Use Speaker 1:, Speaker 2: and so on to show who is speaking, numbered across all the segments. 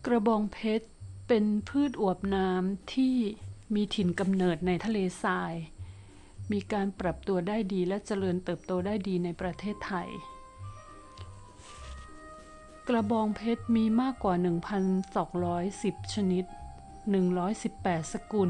Speaker 1: กระบองเพชรเป็นพืชอวบน้ำที่มีถิ่นกำเนิดในทะเลทราย มีการปรับตัวได้ดีและเจริญเติบโตได้ดีในประเทศไทย กระบองเพชรมีมากกว่า 1,210 ชนิด 118 สกุล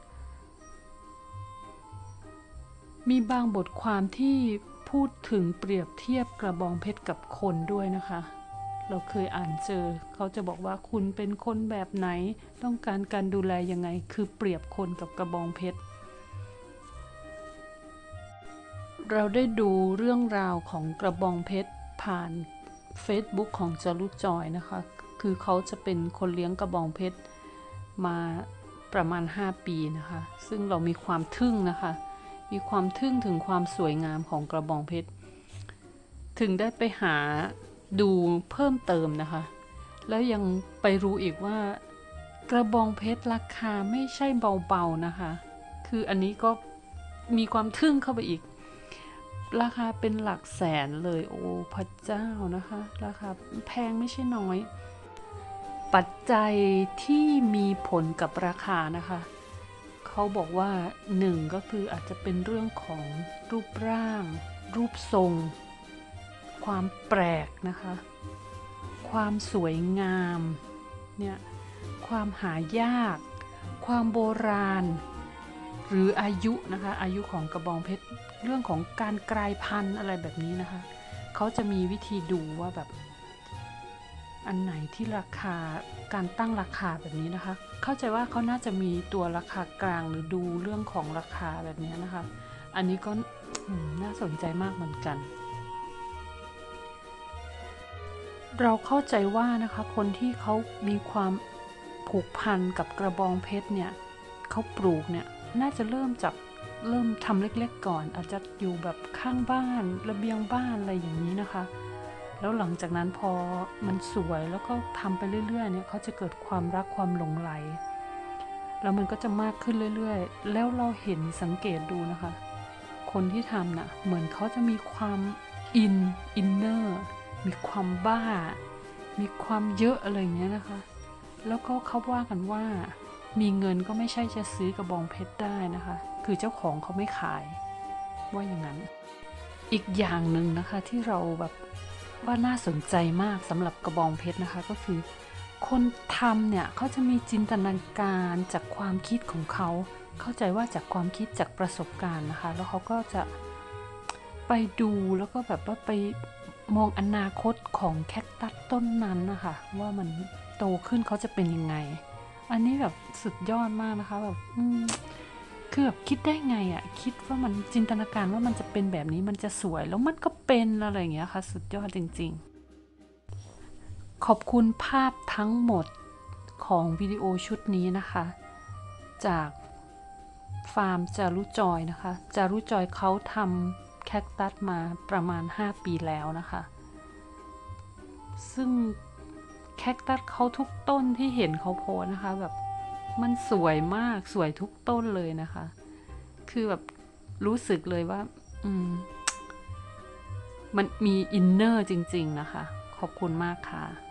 Speaker 1: มีบางบทความที่พูดถึงเปรียบเทียบกระบองเพชรกับคนด้วยนะคะ เราเคยอ่านเจอเขาจะบอกว่าคุณเป็นคนแบบไหนต้องการการดูแลยังไงคือเปรียบคนกับกระบองเพชรเราได้ดูเรื่องราวของกระบองเพชรผ่าน Facebook ของจารุจอยนะคะคือเขาจะเป็นคนเลี้ยงกระบองเพชรมาประมาณ5 ปีนะคะซึ่งเรามีความทึ่งนะคะมีความทึ่งถึงความสวยงามของกระบองเพชรถึงได้ไปหาดูเพิ่มเติมนะคะแล้วยังไปรู้อีกว่ากระบองเพชรราคาไม่ใช่เบาๆนะคะคืออันนี้ก็มีความทึ่งเข้าไปอีกราคาเป็นหลักแสนเลยโอ้พระเจ้านะคะราคาแพงไม่ใช่น้อยปัจจัยที่มีผลกับราคานะคะเขาบอกว่า1ก็คืออาจจะเป็นเรื่องของรูปร่างรูปทรงความแปลกนะคะความสวยงามเนี่ยความหายากความโบราณหรืออายุนะคะอายุของกระบองเพชรเรื่องของการกลายพันธุ์อะไรแบบนี้นะคะเขาจะมีวิธีดูว่าแบบอันไหนที่ราคาการตั้งราคาแบบนี้นะคะเข้าใจว่าเขาน่าจะมีตัวราคากลางหรือดูเรื่องของราคาแบบนี้นะคะอันนี้ก็น่าสนใจมากเหมือนกันเราเข้าใจว่านะคะคนที่เขามีความผูกพันกับกระบองเพชรเนี่ยเขาปลูกเนี่ยน่าจะเริ่มทำเล็กๆก่อนอาจจะอยู่แบบข้างบ้านระเบียงบ้านอะไรอย่างนี้นะคะแล้วหลังจากนั้นพอมันสวยแล้วก็ทำไปเรื่อยๆเนี่ยเขาจะเกิดความรักความหลงใหลแล้วมันก็จะมากขึ้นเรื่อยๆแล้วเราเห็นสังเกตดูนะคะคนที่ทำน่ะเหมือนเขาจะมีความอินเนอร์มีความบ้ามีความเยอะอะไรอย่างเงี้ยนะคะแล้วก็เขาว่ากันว่ามีเงินก็ไม่ใช่จะซื้อกระบองเพชรได้นะคะคือเจ้าของเขาไม่ขายว่าอย่างนั้นอีกอย่างหนึ่งนะคะที่เราแบบว่าน่าสนใจมากสำหรับกระบองเพชรนะคะก็คือคนทำเนี่ยเขาจะมีจินตนาการจากความคิดของเขาเข้าใจว่าจากความคิดจากประสบการณ์นะคะแล้วเขาก็จะไปดูแล้วก็แบบว่าไปมองอนาคตของแคคตัสต้นนั้นนะคะว่ามันโตขึ้นเขาจะเป็นยังไงอันนี้แบบสุดยอดมากนะคะแบบคือแบบคิดได้ไงอ่ะคิดว่ามันจินตนาการว่ามันจะเป็นแบบนี้มันจะสวยแล้วมันก็เป็นอะไรอย่างเงี้ยค่ะสุดยอดจริงๆขอบคุณภาพทั้งหมดของวิดีโอชุดนี้นะคะจากฟาร์มจารุจอยนะคะจารุจอยเขาทำแคคตัสมาประมาณ5 ปีแล้วนะคะซึ่งแคคตัสเขาทุกต้นที่เห็นเขาโพสนะคะแบบมันสวยมากสวยทุกต้นเลยนะคะคือแบบรู้สึกเลยว่ามันมีอินเนอร์จริงๆนะคะขอบคุณมากค่ะ